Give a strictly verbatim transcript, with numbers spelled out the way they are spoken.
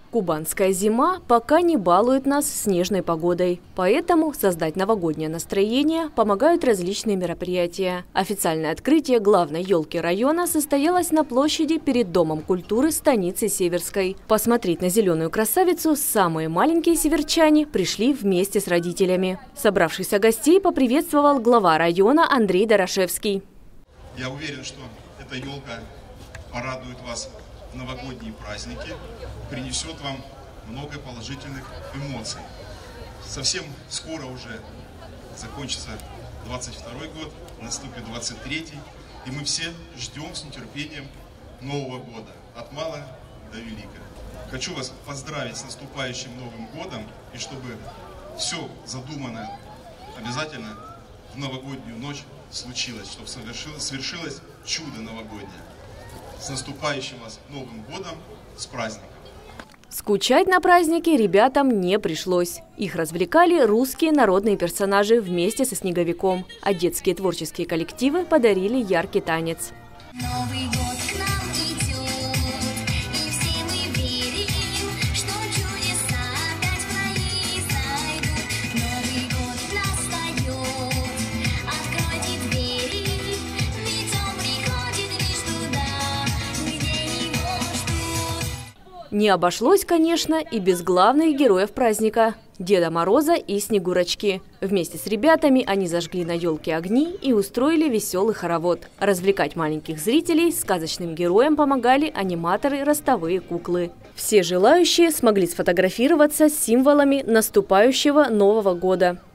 Кубанская зима пока не балует нас снежной погодой. Поэтому создать новогоднее настроение помогают различные мероприятия. Официальное открытие главной елки района состоялось на площади перед Домом культуры станицы Северской. Посмотреть на зеленую красавицу самые маленькие северчане пришли вместе с родителями. Собравшихся гостей поприветствовал глава района Андрей Дорошевский. Я уверен, что эта елка порадует вас в новогодние праздники, принесет вам много положительных эмоций. Совсем скоро уже закончится двадцать второй год, наступит двадцать третий, и мы все ждем с нетерпением Нового года, от мала до велика. Хочу вас поздравить с наступающим Новым годом, и чтобы все задуманное обязательно в новогоднюю ночь случилось, чтобы совершилось, свершилось чудо новогоднее. С наступающим вас Новым годом, с праздником! Скучать на празднике ребятам не пришлось. Их развлекали русские народные персонажи вместе со снеговиком, а детские творческие коллективы подарили яркий танец. Новый год к нам идет, и все мы верим, что чудеса опять произойдут. Новый год настает, откройте двери, ведь он приходит лишь туда, где его ждут. Не обошлось, конечно, и без главных героев праздника – Деда Мороза и Снегурочки. Вместе с ребятами они зажгли на елке огни и устроили веселый хоровод. Развлекать маленьких зрителей сказочным героям помогали аниматоры ростовые куклы. Все желающие смогли сфотографироваться с символами наступающего Нового года.